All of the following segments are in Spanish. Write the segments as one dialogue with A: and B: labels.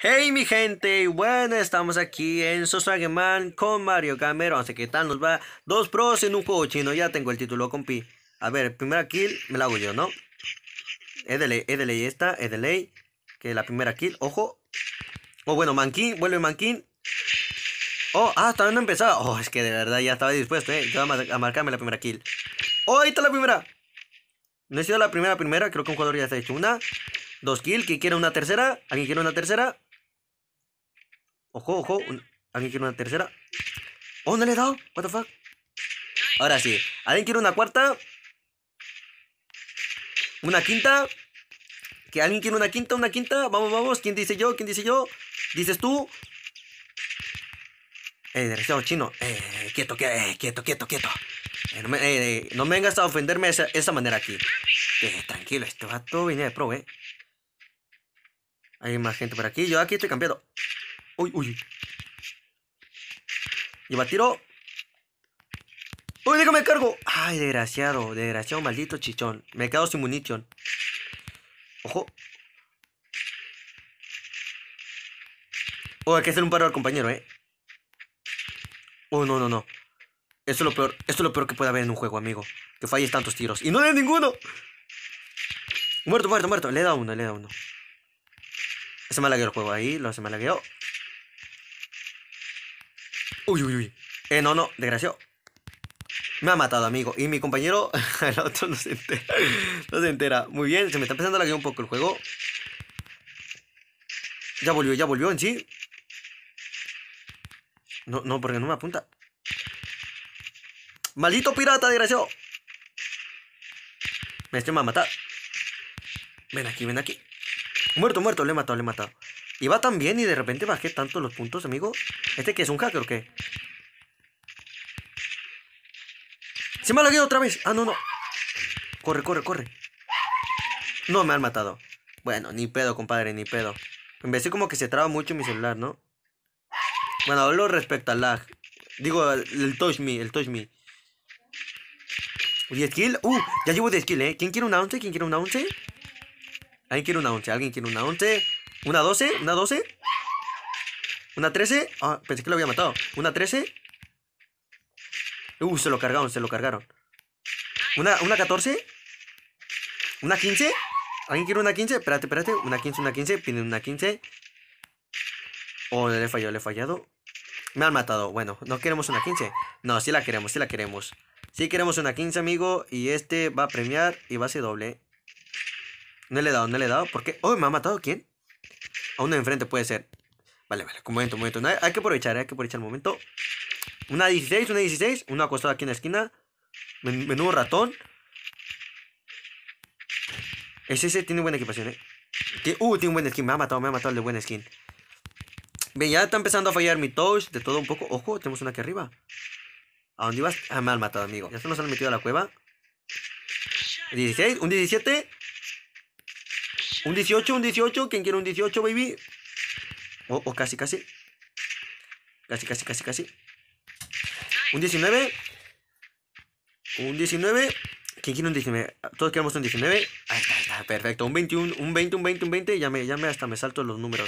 A: Hey mi gente, bueno, estamos aquí en Sosrageman con Mario Gamer. Vamos a ver qué tal nos va. Dos pros en un juego chino, ya tengo el título, compi. A ver, primera kill me la hago yo, ¿no? Es de ley esta, es de ley. Que la primera kill, ojo. Oh, bueno, Mankin, vuelve Mankin. Oh, todavía no he empezado. Oh, es que de verdad ya estaba dispuesto, ya a marcarme la primera kill. Oh, ahí está la primera. No he sido la primera, creo que un jugador ya se ha hecho una. Dos kills, ¿quién quiere una tercera? ¿Alguien quiere una tercera? Ojo, ojo, ¿alguien quiere una tercera? Oh, no le he dado, what the fuck. Ahora sí, ¿alguien quiere una cuarta? ¿Una quinta? ¿Que alguien quiere una quinta? ¿Una quinta? Vamos, vamos, ¿quién dice yo? ¿Quién dice yo? ¿Dices tú? Desgraciado chino. Quieto, quieto, quieto, quieto. No me vengas a ofenderme de esa manera aquí. Tranquilo, este vato viene de pro, Hay más gente por aquí, yo aquí estoy cambiado. Uy, uy. Lleva tiro. ¡Uy, déjame cargo! Ay, desgraciado, maldito chichón. Me he quedado sin munición. Ojo. Oh, hay que hacer un paro al compañero, Oh, no, no, no. Esto es lo peor que puede haber en un juego, amigo. Que falles tantos tiros. Y no de ninguno. Muerto, muerto, muerto. Le he dado uno, le he dado uno. Se me ha lagueado el juego ahí, se me ha lagueado. Uy, uy, uy. No, no, desgraciado. Me ha matado, amigo. Y mi compañero, el otro no se entera. No se entera. Muy bien, se me está empezando a laguear un poco el juego. Ya volvió en sí. No, no, porque no me apunta. ¡Maldito pirata, desgraciado! Este me va a matar. Ven aquí, ven aquí. Muerto, muerto, le he matado, le he matado. Y va tan bien y de repente bajé tanto los puntos, amigo. ¿Este qué es un hacker o qué? ¡Se me ha lagueado otra vez! Ah, no, no. Corre, corre, corre. No, me han matado. Bueno, ni pedo, compadre, ni pedo. En vez de como que se traba mucho mi celular, ¿no? Bueno, hablo respecto al lag. Digo, el touch me, el touch me. 10 kill. Ya llevo 10 kill, ¿Quién quiere una 11? ¿Quién quiere una 11? ¿Alguien quiere una 11? ¿Alguien quiere una 11? ¿Una 12? ¿Una 12? ¿Una 13? Pensé que lo había matado. ¿Una 13? Se lo cargaron, se lo cargaron. ¿Una 14? ¿Una 15? ¿Alguien quiere una 15? Espérate, espérate. Una 15. Piden una 15. Oh, le he fallado, le he fallado. Me han matado. Bueno, ¿no queremos una 15? No, sí la queremos, sí la queremos. Sí queremos una 15, amigo. Y este va a premiar y va a ser doble. No le he dado, no le he dado. ¿Por qué? Oh, ¿me ha matado quién? A uno de enfrente puede ser. Vale, vale, un momento, un momento. No, hay que aprovechar el momento. Una 16, una 16. Uno acostado aquí en la esquina. Menudo ratón. Ese tiene buena equipación, tiene un buen skin. Me ha matado el de buen skin. Bien, ya está empezando a fallar mi touch. De todo un poco. Ojo, tenemos una aquí arriba. ¿A dónde ibas? Me han matado, amigo. Ya se nos han metido a la cueva. 16, un 17. Un 18, un 18. ¿Quién quiere un 18, baby? Casi, casi. Casi. Un 19. Un 19. ¿Quién quiere un 19? Todos queremos un 19. Ahí está, perfecto. Un 21, un 20, un 20, un 20. Ya me hasta me salto los números.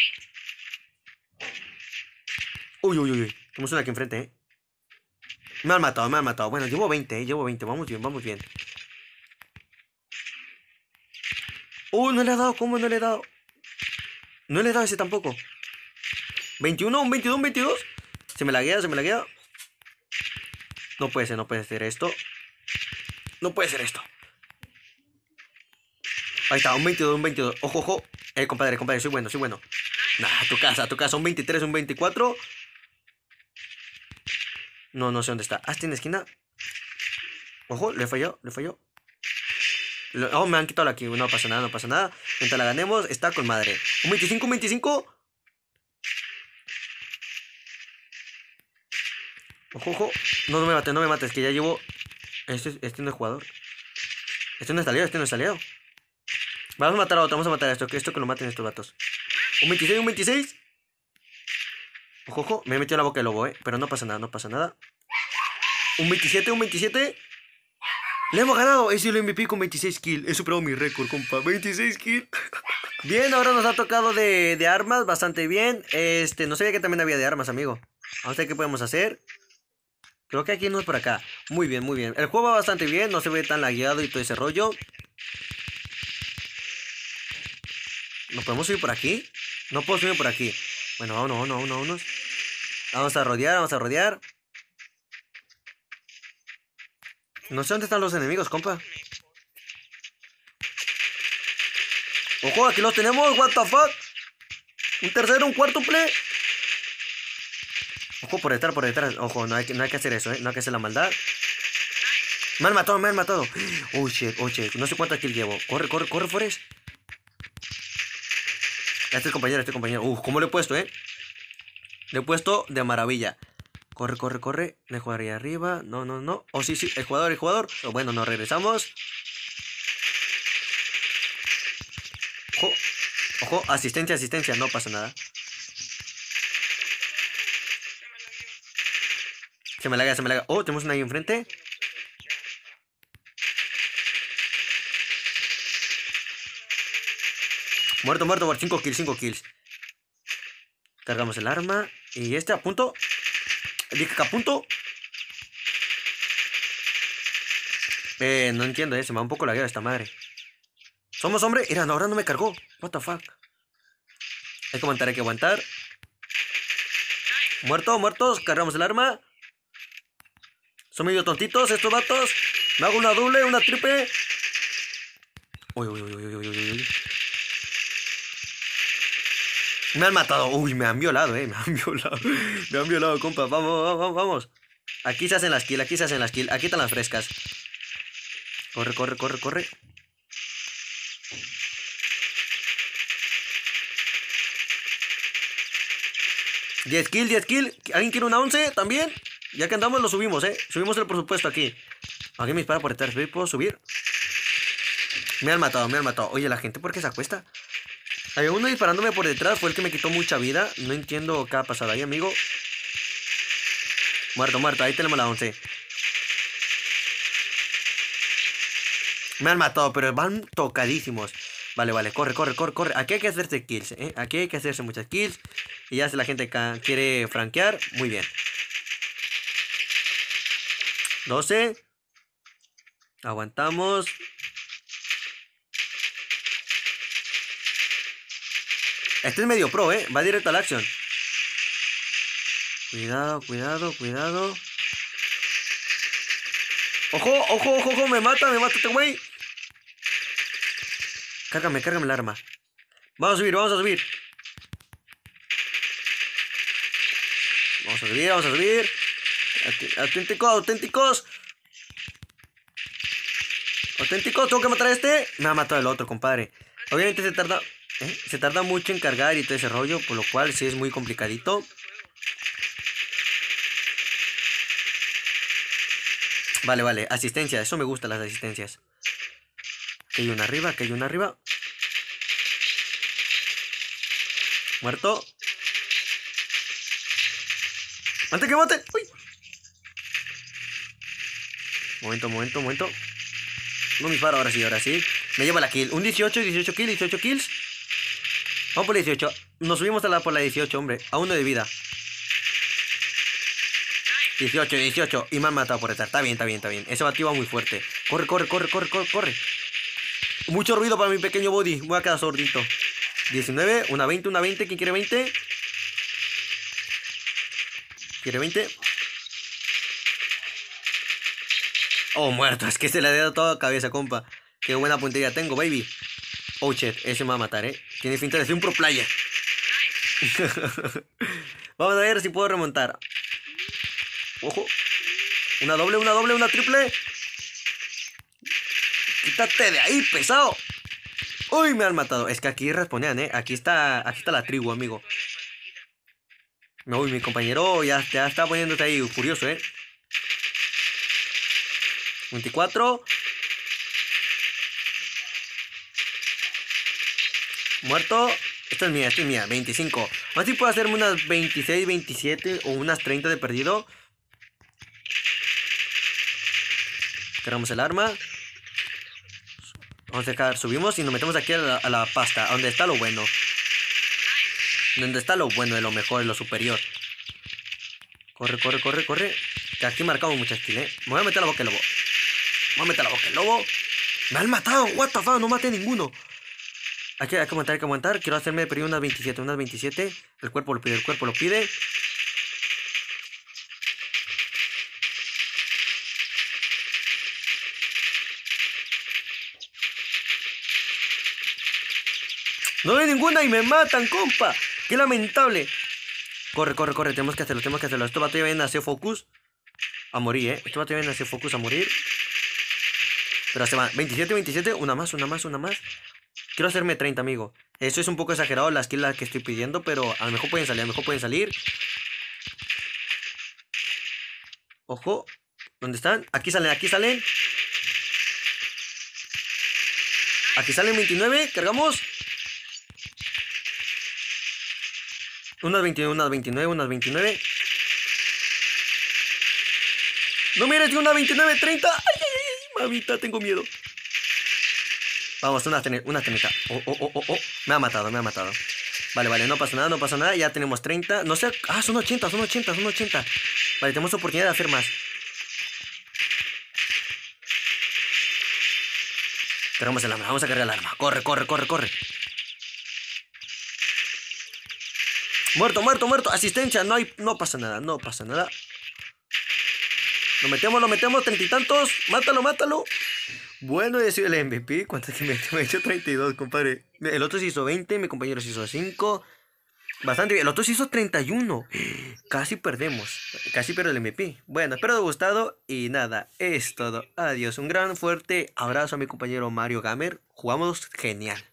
A: Uy. Tenemos una aquí enfrente, Me han matado. Bueno, llevo 20, llevo 20. Vamos bien, vamos bien. No le he dado, ¿cómo no le he dado? No le he dado ese tampoco. 21, un 22, un 22. Se me laguea. No puede ser esto. No puede ser esto. Ahí está, un 22, un 22. Ojo. Compadre, soy bueno. Nah, a tu casa. Un 23, un 24. No sé dónde está. Está en la esquina. Ojo, le falló. Me han quitado la aquí. No pasa nada. Mientras la ganemos, está con madre. Un 25, un 25. Ojo. No me mates, que ya llevo. Este no es jugador. Este no es aliado. Vamos a matar a otro, vamos a matar a esto. Que lo maten estos vatos. Un 26, un 26. Ojo, me he metido en la boca del lobo, pero no pasa nada. Un 27, un 27. Le hemos ganado, he sido el MVP con 26 kills. He superado mi récord, compa. 26 kills. Bien, ahora nos ha tocado de armas, bastante bien. No sabía que también había de armas, amigo. Vamos a ver qué podemos hacer. Creo que aquí no es por acá. Muy bien, muy bien. El juego va bastante bien, no se ve tan lagueado y todo ese rollo. ¿Nos podemos subir por aquí? No puedo subir por aquí. Bueno, vámonos. Vamos a rodear, vamos a rodear. No sé dónde están los enemigos, compa. Ojo, aquí los tenemos, what the fuck. Un tercero, un cuártuple. Ojo, por detrás. Ojo, no hay que hacer eso, no hay que hacer la maldad. Me han matado. Oh shit. No sé cuántas kills llevo. Corre, Forest. Este compañero. ¿Cómo le he puesto, Le he puesto de maravilla. Corre. Le jugaría arriba. No. Oh, sí. El jugador. Oh, bueno, nos regresamos. Ojo. Asistencia. No pasa nada. Se me laga. Oh, tenemos una ahí enfrente. Muerto por 5 kills. Cargamos el arma. Y a punto. Dije que a punto. No entiendo, se me va un poco la guerra esta madre. Somos hombre. Mira, ahora no me cargó. What the fuck. Hay que aguantar. Muertos. Cargamos el arma. Son medio tontitos estos vatos. Me hago una doble, una triple. Uy. Me han matado. Uy, me han violado, Me han violado, compa. Vamos. Aquí se hacen las kills. Aquí están las frescas. Corre. 10 kills. ¿Alguien quiere una 11 también? Ya que andamos, lo subimos, Subimos el presupuesto aquí. Alguien me dispara por detrás. ¿Puedo subir? Me han matado. Oye, la gente, ¿por qué se acuesta? Había uno disparándome por detrás. Fue el que me quitó mucha vida. No entiendo qué ha pasado ahí, amigo. Muerto. Ahí tenemos la 11. Me han matado, pero van tocadísimos. Vale. Corre. Aquí hay que hacerse kills, Aquí hay que hacerse muchas kills. Y ya si la gente quiere franquear, muy bien. 12. Aguantamos. Este es medio pro, Va directo a la acción. Cuidado. Ojo, me mata este güey. Cárgame el arma. Vamos a subir. Vamos a subir. Auténticos. Tengo que matar a este. Me ha matado el otro, compadre. Obviamente se tarda mucho en cargar y todo ese rollo, por lo cual sí es muy complicadito. Vale. Asistencia, eso me gusta, las asistencias. Que hay una arriba. Muerto. ¡Antes que maten! ¡Uy! Momento. No me disparo, ahora sí. Me lleva la kill. Un 18 kills. Vamos por la 18. Nos subimos por la 18, hombre. A 1 de vida. 18. Y me han matado por detrás. Está bien. Ese batido va muy fuerte. Corre. Mucho ruido para mi pequeño body. Voy a quedar sordito. 19, una 20. ¿Quién quiere 20? ¿Quiere 20? Oh, muerto. Es que se le ha dado toda la cabeza, compa. Qué buena puntería tengo, baby. Oh, shit. Ese me va a matar, Tiene finta de ser un pro player. Vamos a ver si puedo remontar. Ojo. Una doble, una triple. Quítate de ahí, pesado. Uy, me han matado. Es que aquí responían, Aquí está la tribu, amigo. Uy, mi compañero ya está poniéndote ahí furioso, 24. Muerto. Esta es mía. 25. Más si puedo hacerme unas 26, 27 o unas 30 de perdido. Cargamos el arma. Vamos a dejar, subimos y nos metemos aquí a la pasta, donde está lo bueno. Donde está lo bueno, de lo mejor, de lo superior. Corre, corre, corre, corre. Que aquí marcamos muchas kills, Me voy a meter a la boca del lobo. Me voy a meter a la boca del lobo. Me han matado, what the fuck, no maté a ninguno. Hay que aguantar, hay que aguantar. Quiero hacerme pedir unas 27, unas 27. El cuerpo lo pide, el cuerpo lo pide. No hay ninguna y me matan, compa. Qué lamentable. Corre, corre, corre. Tenemos que hacerlo, tenemos que hacerlo. Este vato ya viene a hacer focus. A morir, Este vato ya viene a hacer focus a morir. Pero se van. 27, 27. Una más, una más, una más. Quiero hacerme 30, amigo. Eso es un poco exagerado las kills que estoy pidiendo. Pero a lo mejor pueden salir, a lo mejor pueden salir. Ojo. ¿Dónde están? Aquí salen, aquí salen. Aquí salen 29. Cargamos. Unas 29, unas 29, unas 29. No mires, una 29, 30. Ay, ay, ay, mamita, tengo miedo. Vamos, una 30. Oh. Me ha matado, me ha matado. Vale, vale, no pasa nada, no pasa nada. Ya tenemos 30. No sé. Ah, son 80, son 80, son 80. Vale, tenemos oportunidad de hacer más. Cargamos el arma, vamos a cargar el arma. Corre, corre, corre, corre. Muerto, muerto, muerto. Asistencia, no pasa nada, no pasa nada. Lo metemos, 30 y tantos. Mátalo, mátalo. Bueno, he sido el MVP. ¿Cuántas que me he hecho? 32, compadre. El otro se hizo 20, mi compañero se hizo 5. Bastante bien. El otro se hizo 31. Casi perdemos. Casi pierdo el MVP. Bueno, espero te haya gustado. Y nada, es todo. Adiós. Un gran fuerte abrazo a mi compañero Mario Gamer. Jugamos genial.